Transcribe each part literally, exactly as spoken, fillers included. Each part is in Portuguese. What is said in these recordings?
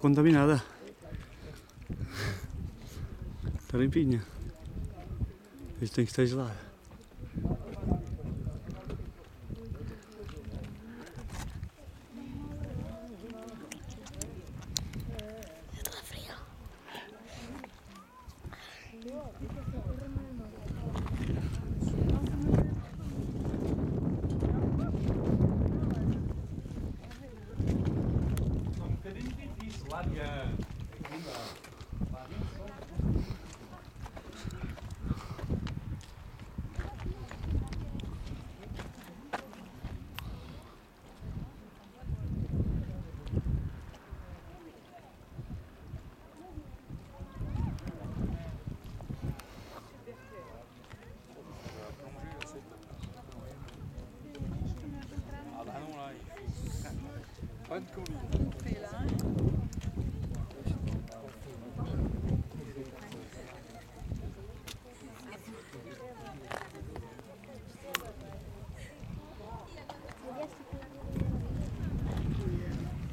contaminada. Está limpinha. Isto tem que estar gelado. Está frio. É um bocadinho difícil, lá adiante. Lá adiante. Ah bah non là, il faut pas de Covid.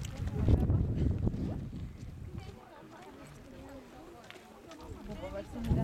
Vai ser